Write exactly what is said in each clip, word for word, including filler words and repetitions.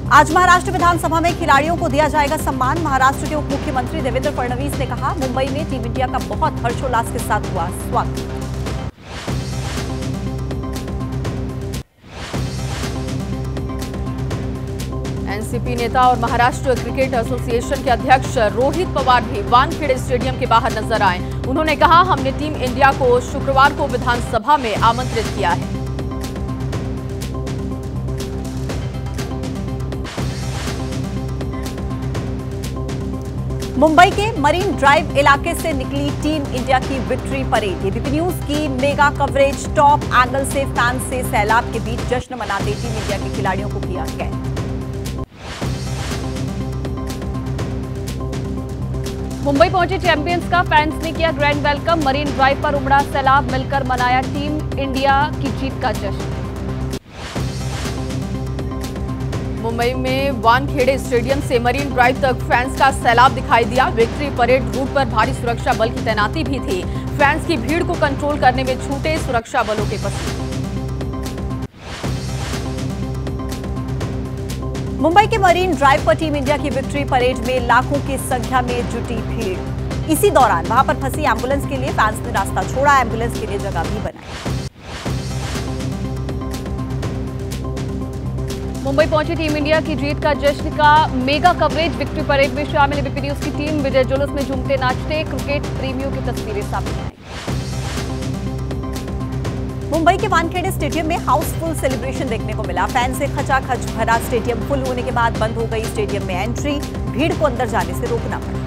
आज महाराष्ट्र विधानसभा में खिलाड़ियों को दिया जाएगा सम्मान। महाराष्ट्र के उप मुख्यमंत्री देवेंद्र फडणवीस ने कहा, मुंबई में टीम इंडिया का बहुत हर्षोल्लास के साथ हुआ स्वागत। एनसीपी नेता और महाराष्ट्र क्रिकेट एसोसिएशन के अध्यक्ष रोहित पवार भी वानखेड़े स्टेडियम के बाहर नजर आए। उन्होंने कहा, हमने टीम इंडिया को शुक्रवार को विधानसभा में आमंत्रित किया है। मुंबई के मरीन ड्राइव इलाके से निकली टीम इंडिया की विक्ट्री परेड। एबीपी न्यूज की मेगा कवरेज टॉप एंगल से फैंस से सैलाब के बीच जश्न मनाते टीम इंडिया के खिलाड़ियों को किया कैद। मुंबई पहुंचे चैंपियंस का फैंस ने किया ग्रैंड वेलकम। मरीन ड्राइव पर उमड़ा सैलाब, मिलकर मनाया टीम इंडिया की जीत का जश्न। मुंबई में वानखेड़े स्टेडियम से मरीन ड्राइव तक फैंस का सैलाब दिखाई दिया। विक्ट्री परेड रूट पर भारी सुरक्षा बल की तैनाती भी थी। फैंस की भीड़ को कंट्रोल करने में छूटे सुरक्षा बलों के पसीने। मुंबई के मरीन ड्राइव पर टीम इंडिया की विक्ट्री परेड में लाखों की संख्या में जुटी भीड़। इसी दौरान वहां पर फंसी एम्बुलेंस के लिए फैंस ने रास्ता छोड़ा, एम्बुलेंस के लिए जगह भी बनाई। मुंबई पहुंची टीम इंडिया की जीत का जश्न का मेगा कवरेज। विक्ट्री परेड में शामिल एबीपी न्यूज की टीम विजय जुलूस में झूमते नाचते क्रिकेट प्रेमियों की तस्वीरें सामने आई। मुंबई के वानखेड़े स्टेडियम में हाउसफुल सेलिब्रेशन देखने को मिला। फैंस से खचाखच भरा स्टेडियम। फुल होने के बाद बंद हो गई स्टेडियम में एंट्री। भीड़ को अंदर जाने से रोकना पड़ा।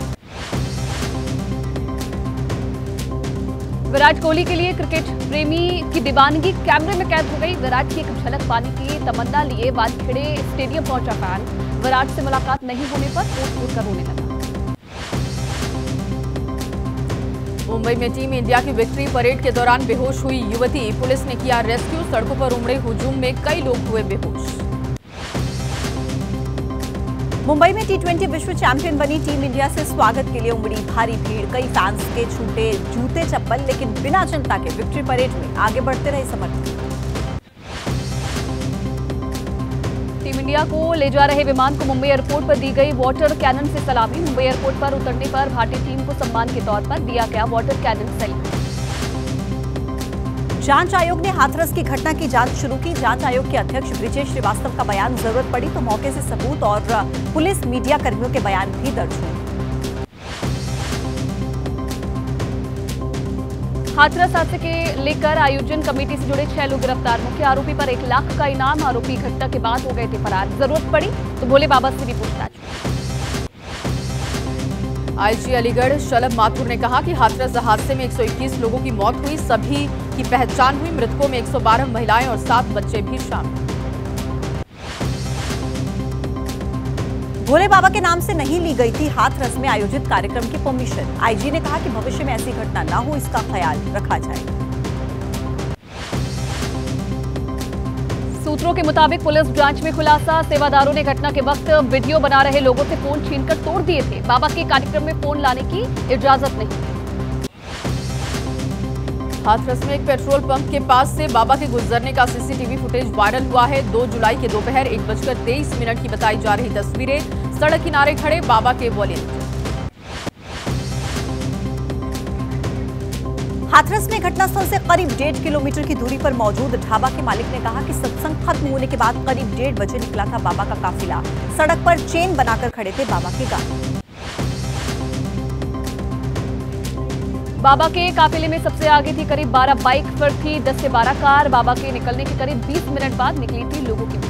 विराट कोहली के लिए क्रिकेट प्रेमी की दीवानगी कैमरे में कैद हो गई। विराट की एक झलक पाने की तमन्ना लिए वानखेड़े स्टेडियम पहुंचा फैन। विराट से मुलाकात नहीं होने पर फूट फूट कर रोने लगा। मुंबई में टीम इंडिया की विक्ट्री परेड के दौरान बेहोश हुई युवती। पुलिस ने किया रेस्क्यू। सड़कों पर उमड़े हुजूम में कई लोग हुए बेहोश। मुंबई में टी ट्वेंटी विश्व चैंपियन बनी टीम इंडिया से स्वागत के लिए उमड़ी भारी भीड़। कई फैंस के छूटे जूते चप्पल, लेकिन बिना चिंता के विक्ट्री परेड में आगे बढ़ते रहे समर्थक। टीम इंडिया को ले जा रहे विमान को मुंबई एयरपोर्ट पर दी गई वाटर कैनन से सलामी। मुंबई एयरपोर्ट पर उतरने पर भारतीय टीम को सम्मान के तौर पर दिया गया वाटर कैनन सैल्यूट। जांच आयोग ने हाथरस की घटना की जांच शुरू की। जांच आयोग के अध्यक्ष ब्रिजेश श्रीवास्तव का बयान, जरूरत पड़ी तो मौके से सबूत और पुलिस मीडिया कर्मियों के बयान भी दर्ज हुए। हाथरस हादसे के लेकर आयोजन कमेटी से जुड़े छह लोग गिरफ्तार। मुख्य आरोपी पर एक लाख का इनाम। आरोपी घटना के बाद हो गए थे फरार। जरूरत पड़ी तो भोले बाबा से भी पूछताछ। आईजी अलीगढ़ शलभ माथुर ने कहा कि हाथरस हादसे में एक सौ इक्कीस लोगों की मौत हुई। सभी की पहचान हुई। मृतकों में एक सौ बारह महिलाएं और सात बच्चे भी शामिल। भोले बाबा के नाम से नहीं ली गई थी हाथरस में आयोजित कार्यक्रम की परमिशन। आईजी ने कहा कि भविष्य में ऐसी घटना ना हो, इसका ख्याल रखा जाएगा। सूत्रों के मुताबिक पुलिस जांच में खुलासा, सेवादारों ने घटना के वक्त वीडियो बना रहे लोगों से फोन छीनकर तोड़ दिए थे। बाबा के कार्यक्रम में फोन लाने की इजाजत नहीं। हाथरस में एक पेट्रोल पंप के पास से बाबा के गुजरने का सीसीटीवी फुटेज वायरल हुआ है। दो जुलाई के दोपहर एक बजकर तेईस मिनट की बताई जा रही तस्वीरें। सड़क किनारे खड़े बाबा के वॉलेंटियर। हाथरस में घटनास्थल से करीब डेढ़ किलोमीटर की दूरी पर मौजूद ढाबा के मालिक ने कहा कि सत्संग खत्म होने के बाद करीब डेढ़ बजे निकला था बाबा का काफिला। सड़क पर चेन बनाकर खड़े थे बाबा के गाड़ी। बाबा के काफिले में सबसे आगे थी करीब बारह बाइक, फिर थी दस से बारह कार। बाबा के निकलने के करीब बीस मिनट बाद निकली थी लोगों की भीड़।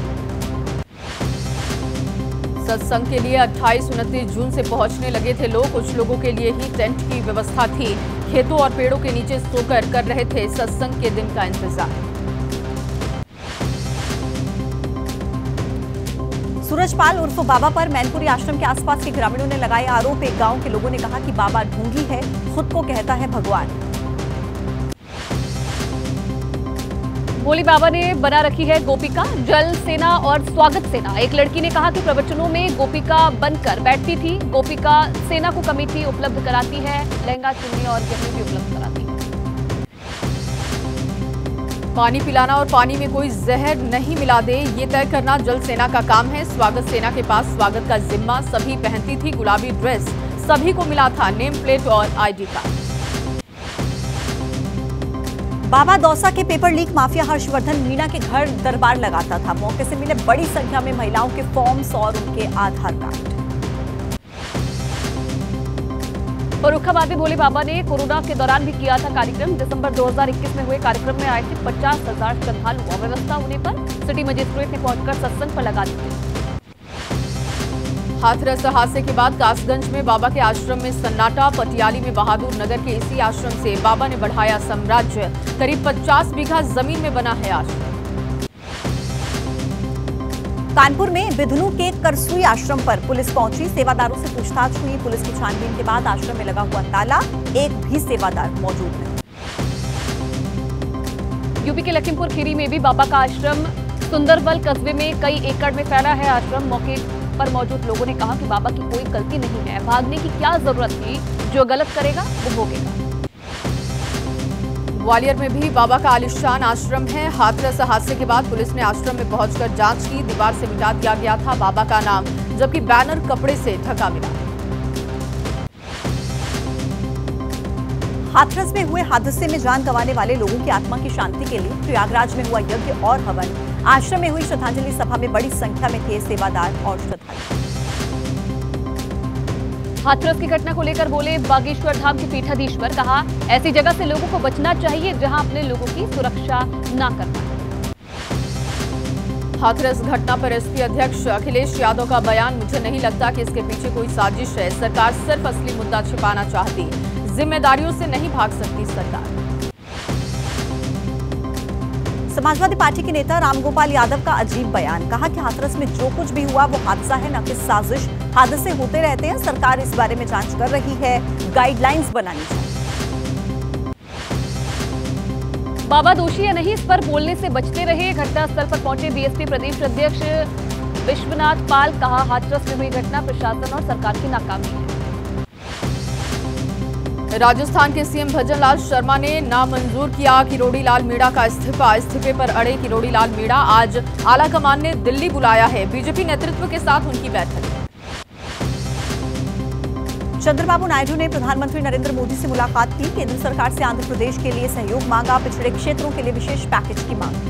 सत्संग के लिए अट्ठाईस उनतीस जून से पहुंचने लगे थे लोग। कुछ लोगों के लिए ही टेंट की व्यवस्था थी। खेतों और पेड़ों के नीचे सोकर कर रहे थे सत्संग के दिन का इंतजार। सूरजपाल उर्फ बाबा पर मैनपुरी आश्रम के आसपास के ग्रामीणों ने लगाए आरोप। एक गांव के लोगों ने कहा कि बाबा ढोंगी है, खुद को कहता है भगवान। भोले बाबा ने बना रखी है गोपिका, जल सेना और स्वागत सेना। एक लड़की ने कहा कि प्रवचनों में गोपिका बनकर बैठती थी। गोपिका सेना को कमेटी उपलब्ध कराती है, लहंगा चुन्नी और गहने भी उपलब्ध कराती है। पानी पिलाना और पानी में कोई जहर नहीं मिला दे, ये तय करना जल सेना का काम है। स्वागत सेना के पास स्वागत का जिम्मा, सभी पहनती थी गुलाबी ड्रेस, सभी को मिला था नेम प्लेट और आईडी कार्ड। बाबा दौसा के paper leak mafia Harshvardhan Meena के घर दरबार लगाता था। मौके से मिले बड़ी संख्या में महिलाओं के फॉर्म्स और उनके आधार कार्ड। फर्रुखाबाद में भोले बाबा ने कोरोना के दौरान भी किया था कार्यक्रम। दिसंबर दो हज़ार इक्कीस में हुए कार्यक्रम में आए थे पचास हजार श्रद्धालु। अव्यवस्था होने पर सिटी मजिस्ट्रेट ने पहुंचकर सत्संग पर लगा दी। हाथरस हादसे के बाद कासगंज में बाबा के आश्रम में सन्नाटा। पटियाली में बहादुर नगर के इसी आश्रम से बाबा ने बढ़ाया साम्राज्य। करीब पचास बीघा जमीन में बना है आश्रम। कानपुर में बिधनू के करसुई आश्रम पर पुलिस पहुंची। सेवादारों से पूछताछ हुई। पुलिस की छानबीन के बाद आश्रम में लगा हुआ ताला, एक भी सेवादार मौजूद नहीं। यूपी के लखीमपुर खीरी में भी बाबा का आश्रम। सुंदरबल कस्बे में कई एकड़ में फैला है आश्रम। मौके पर मौजूद लोगों ने कहा कि बाबा की कोई गलती नहीं है, भागने की क्या जरूरत थी, जो गलत करेगा वो भोगेगा। ग्वालियर में भी बाबा का आलिशान आश्रम है। हाथरस हादसे के बाद पुलिस ने आश्रम में पहुंचकर जांच की। दीवार से मिटा दिया गया था बाबा का नाम, जबकि बैनर कपड़े से ढका मिला। हाथरस में हुए हादसे में जान गंवाने वाले लोगों की आत्मा की शांति के लिए प्रयागराज में हुआ यज्ञ और हवन। आश्रम में हुई श्रद्धांजलि सभा में बड़ी संख्या में थे सेवादार और श्रद्धालु। हाथरस की घटना को लेकर बोले बागेश्वर धाम के पीठाधीश्वर। कहा, ऐसी जगह से लोगों को बचना चाहिए जहां अपने लोगों की सुरक्षा न कर पाए। हाथरस घटना पर एसपी अध्यक्ष अखिलेश यादव का बयान। मुझे नहीं लगता कि इसके पीछे कोई साजिश है। सरकार सिर्फ असली मुद्दा छिपाना चाहती, जिम्मेदारियों से नहीं भाग सकती सरकार। समाजवादी पार्टी के नेता रामगोपाल यादव का अजीब बयान। कहा कि हाथरस में जो कुछ भी हुआ वो हादसा है, न कि साजिश। हादसे होते रहते हैं, सरकार इस बारे में जांच कर रही है, गाइडलाइंस बनानी चाहिए। बाबा दोषी या नहीं, इस पर बोलने से बचते रहे। घटनास्थल पर पहुंचे बीएसपी प्रदेश अध्यक्ष विश्वनाथ पाल। कहा, हाथरस में हुई घटना प्रशासन और सरकार की नाकामी है। राजस्थान के सीएम भजनलाल शर्मा ने नामंजूर किया किरोड़ीलाल मीणा का इस्तीफा। इस्तीफे पर अड़े किरोड़ीलाल मीणा। आज आलाकमान ने दिल्ली बुलाया है। बीजेपी नेतृत्व के साथ उनकी बैठक। चंद्रबाबू नायडू ने प्रधानमंत्री नरेंद्र मोदी से मुलाकात की। केंद्र सरकार से आंध्र प्रदेश के लिए सहयोग मांगा। पिछड़े क्षेत्रों के लिए विशेष पैकेज की मांग।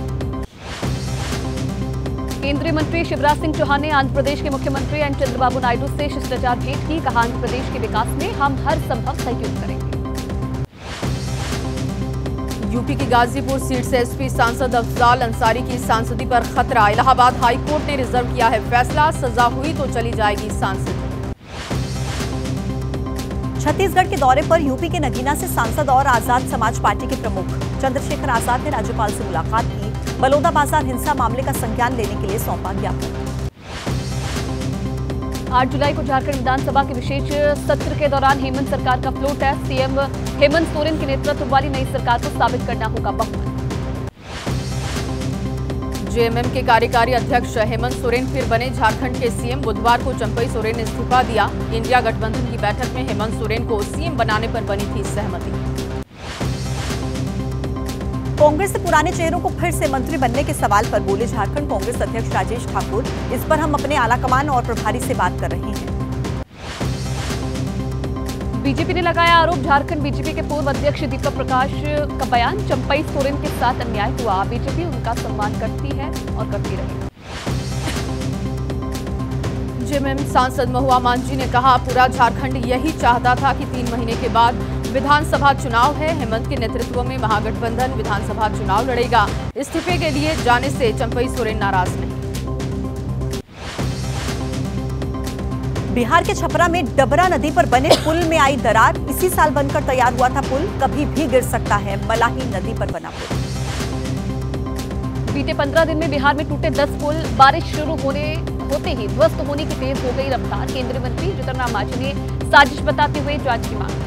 केंद्रीय मंत्री शिवराज सिंह चौहान ने आंध्र प्रदेश के मुख्यमंत्री एन चंद्रबाबू नायडू से शिष्टाचार भेंट की। कहा, आंध्र प्रदेश के विकास में हम हर संभव सहयोग करेंगे। यूपी की गाजीपुर सीट से एसपी सांसद अफजाल अंसारी की सांसदी पर खतरा। इलाहाबाद हाईकोर्ट ने रिजर्व किया है फैसला। सजा हुई तो चली जाएगी सांसद। छत्तीसगढ़ के दौरे पर यूपी के नगीना से सांसद और आजाद समाज पार्टी के प्रमुख चंद्रशेखर आजाद ने राज्यपाल से मुलाकात की। बलौदा बाजार हिंसा मामले का संज्ञान लेने के लिए सौंपा ज्ञापन। आठ जुलाई को झारखंड विधानसभा के विशेष सत्र के दौरान हेमंत सरकार का floor test. CM Hemant Soren के नेतृत्व वाली नई सरकार को साबित करना होगा बहुमत। जेएमएम के कार्यकारी अध्यक्ष हेमंत सोरेन फिर बने झारखंड के सीएम। बुधवार को चंपई सोरेन ने इस्तीफा दिया। इंडिया गठबंधन की बैठक में हेमंत सोरेन को सीएम बनाने पर बनी थी सहमति। कांग्रेस से पुराने चेहरों को फिर से मंत्री बनने के सवाल पर बोले झारखंड कांग्रेस अध्यक्ष राजेश ठाकुर। इस पर हम अपने आलाकमान और प्रभारी से बात कर रहे हैं। बीजेपी ने लगाया आरोप। झारखंड बीजेपी के पूर्व अध्यक्ष दीपक प्रकाश का बयान। चंपई सोरेन के साथ अन्याय हुआ। बीजेपी उनका सम्मान करती है और करती रहेगी। जेएमएम सांसद महुआ मांझी ने कहा, पूरा झारखंड यही चाहता था कि तीन महीने के बाद विधानसभा चुनाव है। हेमंत के नेतृत्व में महागठबंधन विधानसभा चुनाव लड़ेगा। इस्तीफे के लिए जाने से चंपई सोरेन नाराज नहीं। बिहार के छपरा में डबरा नदी पर बने पुल में आई दरार। इसी साल बनकर तैयार हुआ था पुल, कभी भी गिर सकता है। मलाही नदी पर बना पुल। बीते पंद्रह दिन में बिहार में टूटे दस पुल। बारिश शुरू होने होते ही ध्वस्त होने की तेज हो गई रफ्तार। केंद्रीय मंत्री जीतन राम मांझी ने साजिश बताते हुए जांच की मांग।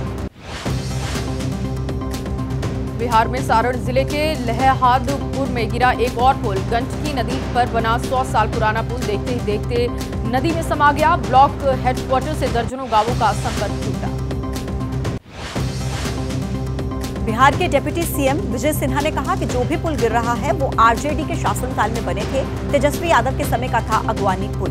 बिहार में सारण जिले के लहहादपुर में गिरा एक और पुल। गंडकी नदी पर बना सौ साल पुराना पुल देखते ही देखते नदी में समा गया। ब्लॉक हेडक्वार्टर से दर्जनों गांवों का संपर्क टूटा। बिहार के डिप्टी सीएम विजय सिन्हा ने कहा कि जो भी पुल गिर रहा है वो आरजेडी के शासनकाल में बने थे। तेजस्वी यादव के समय का था अगवानी पुल।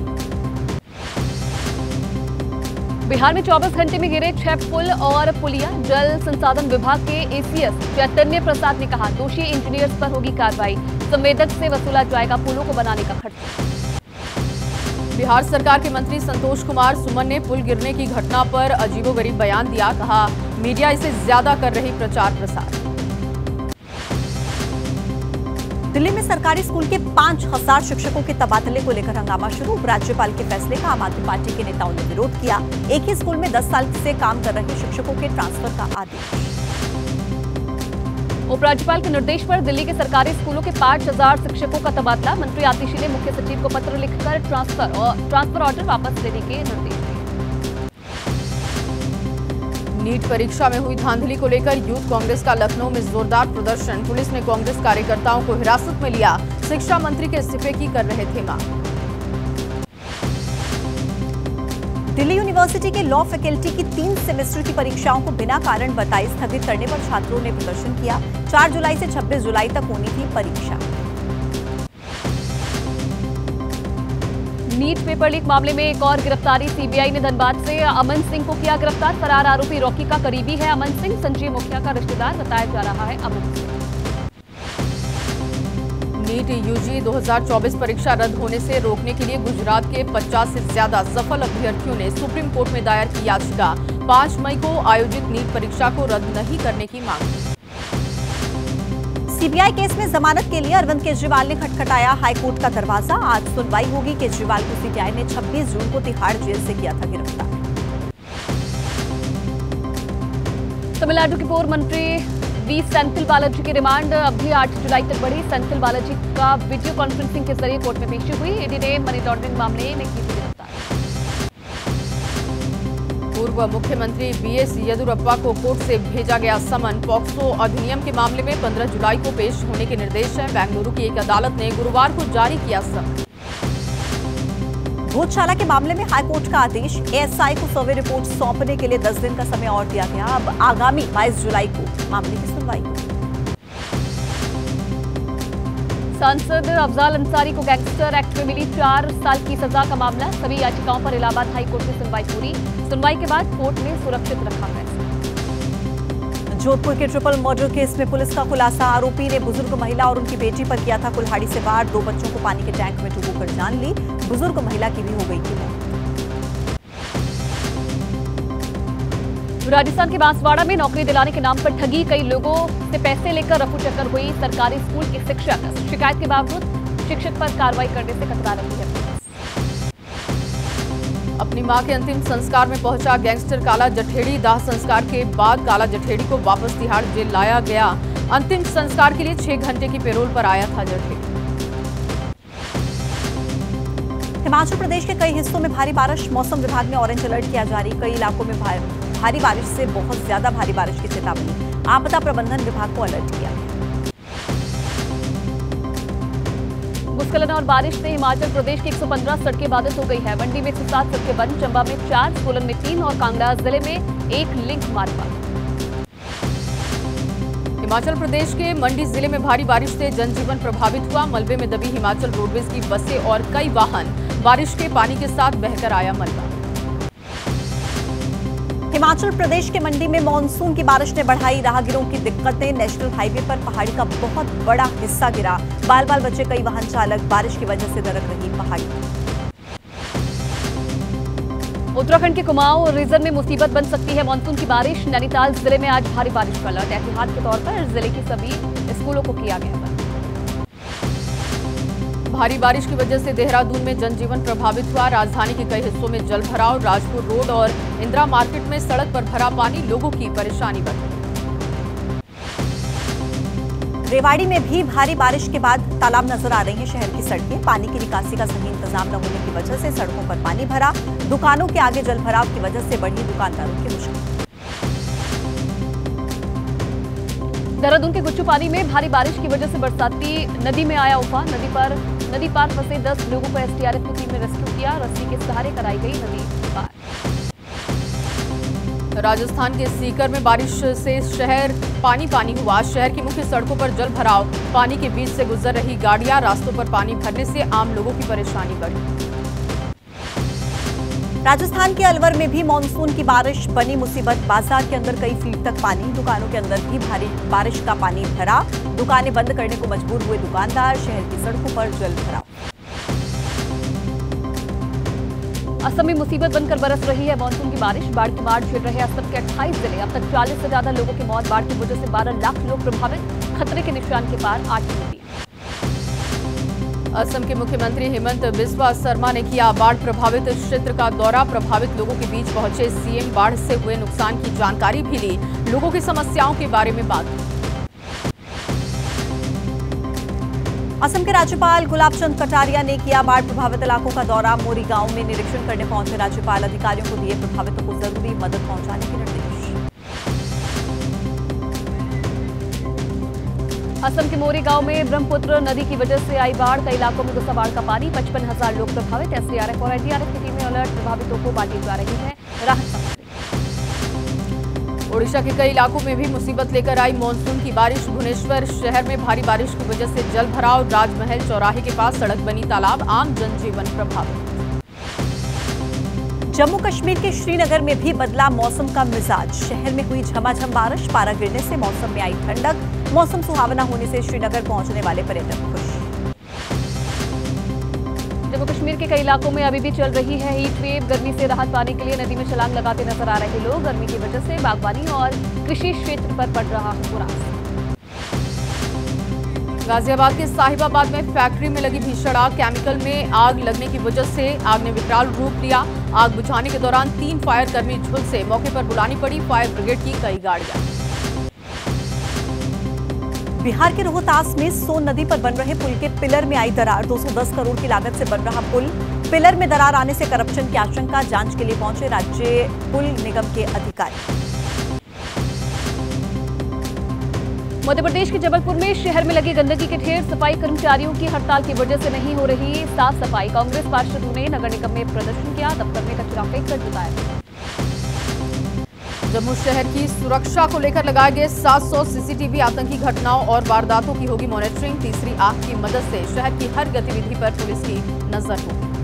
बिहार में चौबीस घंटे में गिरे छह पुल और पुलिया। जल संसाधन विभाग के एसीएस चैतन्य प्रसाद ने कहा दोषी इंजीनियर्स पर होगी कार्रवाई। संवेदक से वसूला जाएगा पुलों को बनाने का खर्च। बिहार सरकार के मंत्री संतोष कुमार सुमन ने पुल गिरने की घटना पर अजीबोगरीब बयान दिया। कहा मीडिया इसे ज्यादा कर रही प्रचार प्रसार। दिल्ली में सरकारी स्कूल के पांच हजार शिक्षकों के तबादले को लेकर हंगामा शुरू। उपराज्यपाल के फैसले का आम आदमी पार्टी के नेताओं ने विरोध किया। एक ही स्कूल में दस साल से काम कर रहे शिक्षकों के ट्रांसफर का आदेश। उपराज्यपाल के निर्देश पर दिल्ली के सरकारी स्कूलों के पांच हजार शिक्षकों का तबादला। मंत्री आतिशी ने मुख्य सचिव को पत्र लिखकर ट्रांसफर और ट्रांसफर ऑर्डर वापस लेने के निर्देश दिए। नीट परीक्षा में हुई धांधली को लेकर यूथ कांग्रेस का लखनऊ में जोरदार प्रदर्शन। पुलिस ने कांग्रेस कार्यकर्ताओं को हिरासत में लिया। शिक्षा मंत्री के इस्तीफे की कर रहे थे मांग। दिल्ली यूनिवर्सिटी के लॉ फैकल्टी की तीन सेमेस्टर की परीक्षाओं को बिना कारण बताए स्थगित करने पर छात्रों ने प्रदर्शन किया। चार जुलाई से छब्बीस जुलाई तक होनी थी परीक्षा। नीट पेपर लीक मामले में एक और गिरफ्तारी। सीबीआई ने धनबाद से अमन सिंह को किया गिरफ्तार। फरार आरोपी रॉकी का करीबी है अमन सिंह। संजीव मुखिया का रिश्तेदार बताया जा रहा है अमन सिंह। नीट यूजी दो हज़ार चौबीस परीक्षा रद्द होने से रोकने के लिए गुजरात के पचास से ज्यादा सफल अभ्यर्थियों ने सुप्रीम कोर्ट में दायर की याचिका। पांच मई को आयोजित नीट परीक्षा को रद्द नहीं करने की मांग। सीबीआई केस में जमानत के लिए अरविंद केजरीवाल ने खटखटाया हाईकोर्ट का दरवाजा। आज सुनवाई होगी। केजरीवाल को सीबीआई ने छब्बीस जून को तिहाड़ जेल से किया था गिरफ्तार। तमिलनाडु के पूर्व मंत्री वी सेंथिल बालाजी की रिमांड अभी आठ जुलाई तक बढ़ी। सेंथिल बालाजी का वीडियो कॉन्फ्रेंसिंग के जरिए कोर्ट में पेशी हुई। ईडी ने मनी लॉन्ड्रिंग मामले में की थी गिरफ्तार। पूर्व मुख्यमंत्री बीएस येदियुरप्पा को कोर्ट से भेजा गया समन। पॉक्सो अधिनियम के मामले में पंद्रह जुलाई को पेश होने के निर्देश है। बेंगलुरु की एक अदालत ने गुरुवार को जारी किया समन। भोजशाला के मामले में हाईकोर्ट का आदेश। एएसआई को सर्वे रिपोर्ट सौंपने के लिए दस दिन का समय और दिया गया। अब आगामी बाईस जुलाई को मामले की सुनवाई होगी। सांसद अफजाल अंसारी को गैंगस्टर एक्ट में मिली चार साल की सजा का मामला। सभी याचिकाओं पर इलाहाबाद हाईकोर्ट में सुनवाई पूरी। सुनवाई के बाद कोर्ट ने सुरक्षित रखा फैसला। जोधपुर के ट्रिपल मर्डर केस में पुलिस का खुलासा। आरोपी ने बुजुर्ग महिला और उनकी बेटी पर किया था कुल्हाड़ी से वार। दो बच्चों को पानी के टैंक में डुबोकर जान ली। बुजुर्ग महिला की भी हो गई थी मौत। राजस्थान के बांसवाड़ा में नौकरी दिलाने के नाम पर ठगी। कई लोगों से पैसे लेकर रफू चक्कर हुई। सरकारी स्कूल के शिक्षक शिकायत के बावजूद शिक्षक पर कार्रवाई करने से कतरा रही है। अपनी मां के अंतिम संस्कार में पहुंचा गैंगस्टर काला जठेड़ी। दाह संस्कार के बाद काला जठेड़ी को वापस तिहाड़ जेल लाया गया। अंतिम संस्कार के लिए छह घंटे की पैरोल पर आया था जठेड़ी। हिमाचल प्रदेश के कई हिस्सों में भारी बारिश। मौसम विभाग ने ऑरेंज अलर्ट किया जारी। कई इलाकों में भारी बारिश से बहुत ज्यादा भारी बारिश की चेतावनी। आपदा प्रबंधन विभाग को अलर्ट किया गया। भूस्खलन और बारिश से हिमाचल प्रदेश की एक सौ पंद्रह सड़कें बाधित हो गई है। मंडी में एक सौ सात सड़कें बंद। चंबा में चार, सोलन में तीन और कांगड़ा जिले में एक लिंक मार्ग बंद। हिमाचल प्रदेश के मंडी जिले में भारी बारिश से जनजीवन प्रभावित हुआ। मलबे में दबी हिमाचल रोडवेज की बसें और कई वाहन। बारिश के पानी के साथ बहकर आया मलबा। हिमाचल प्रदेश के मंडी में मानसून की बारिश ने बढ़ाई राहगीरों की दिक्कतें। नेशनल हाईवे पर पहाड़ी का बहुत बड़ा हिस्सा गिरा। बाल बाल बचे कई वाहन चालक। बारिश की वजह से दरक रही पहाड़ी। उत्तराखंड के कुमाऊं रीजन में मुसीबत बन सकती है मानसून की बारिश। नैनीताल जिले में आज भारी बारिश का अलर्ट। एहतियात के तौर पर जिले की सभी स्कूलों को किया गया बंद। भारी बारिश की वजह से देहरादून में जनजीवन प्रभावित हुआ। राजधानी के कई हिस्सों में जल भराव। राजपुर रोड और इंदिरा मार्केट में सड़क पर भरा पानी। लोगों की परेशानी बढ़ी। रेवाड़ी में भी भारी बारिश के बाद तालाब नजर आ रही हैं शहर की सड़कें। पानी की निकासी का सही इंतजाम न होने की वजह से सड़कों पर पानी भरा। दुकानों के आगे जल भराव की वजह से बढ़ी दुकानदारों की मुश्किल। देहरादून के गुच्चू पानी में भारी बारिश की वजह से बरसाती नदी में आया उफान। नदी पर नदी पार फंसे दस लोगों को एसडीआरएफ की टीम ने रेस्क्यू किया। रस्सी के सहारे कराई गई नदी पार। राजस्थान के सीकर में बारिश से शहर पानी पानी हुआ। शहर की मुख्य सड़कों पर जल भराव, पानी के बीच से गुजर रही गाड़ियां, रास्तों पर पानी भरने से आम लोगों की परेशानी बढ़ी। राजस्थान के अलवर में भी मानसून की बारिश बनी मुसीबत। बाजार के अंदर कई फीट तक पानी, दुकानों के अंदर भी भारी बारिश का पानी भरा। दुकानें बंद करने को मजबूर हुए दुकानदार। शहर की सड़कों पर जल भराव। असम में मुसीबत बनकर बरस रही है मानसून की बारिश। बाढ़ की मार झेल रहे असम के अट्ठाईस जिले। अब तक चालीस से ज्यादा लोगों की मौत। बाढ़ की वजह से बारह लाख लोग प्रभावित। खतरे के निशान के पार आठ नदियां। असम के मुख्यमंत्री हेमंत बिस्वा शर्मा ने किया बाढ़ प्रभावित क्षेत्र का दौरा। प्रभावित लोगों के बीच पहुंचे सीएम। बाढ़ से हुए नुकसान की जानकारी भी ली। लोगों की समस्याओं के बारे में बात की। असम के राज्यपाल गुलाब चंद कटारिया ने किया बाढ़ प्रभावित इलाकों का दौरा। मोरी गांव में निरीक्षण करने पहुंचे राज्यपाल। अधिकारियों को दिए प्रभावितों को जरूरी मदद पहुंचाने के निर्देश। असम के मोरी गांव में ब्रह्मपुत्र नदी की वजह से आई बाढ़। कई इलाकों में घुसा बाढ़ का पानी। पचपन हजार लोग प्रभावित। एसडीआरएफ और एनडीआरएफ की टीमें अलर्ट। प्रभावितों को बांटी जा रही है राहत सामग्री। ओडिशा के कई इलाकों में भी मुसीबत लेकर आई मानसून की बारिश। भुवनेश्वर शहर में भारी बारिश की वजह से जल भराव। राजमहल चौराहे के पास सड़क बनी तालाब। आम जनजीवन प्रभावित। जम्मू कश्मीर के श्रीनगर में भी बदला मौसम का मिजाज। शहर में हुई झमाझम बारिश। पारा गिरने से मौसम में आई ठंडक। मौसम सुहावना होने से श्रीनगर पहुंचने वाले पर्यटक खुश। जम्मू कश्मीर के कई इलाकों में अभी भी चल रही है हीट वेव। गर्मी से राहत पाने के लिए नदी में छलांग लगाते नजर आ रहे लोग। गर्मी की वजह से बागवानी और कृषि क्षेत्र पर पड़ रहा बुरा असर। गाजियाबाद के साहिबाबाद में फैक्ट्री में लगी भीषण आग। केमिकल में आग लगने की वजह से आग ने विकराल रूप लिया। आग बुझाने के दौरान तीन फायर कर्मी झुलसे। मौके पर बुलानी पड़ी फायर ब्रिगेड की कई गाड़ियां। बिहार के रोहतास में सोन नदी पर बन रहे पुल के पिलर में आई दरार। दो सौ दस करोड़ की लागत से बन रहा पुल। पिलर में दरार आने से करप्शन की आशंका। जांच के लिए पहुंचे राज्य पुल निगम के अधिकारी। मध्य प्रदेश के जबलपुर में शहर में लगी गंदगी के ढेर। सफाई कर्मचारियों की हड़ताल की वजह से नहीं हो रही साफ सफाई। कांग्रेस पार्षदों ने नगर निगम में प्रदर्शन किया। दफ्तर में कचरा फेंककर जताया। जम्मू शहर की सुरक्षा को लेकर लगाए गए सात सौ सीसीटीवी। आतंकी घटनाओं और वारदातों की होगी मॉनिटरिंग। तीसरी आंख की मदद से शहर की हर गतिविधि पर पुलिस की नजर होगी।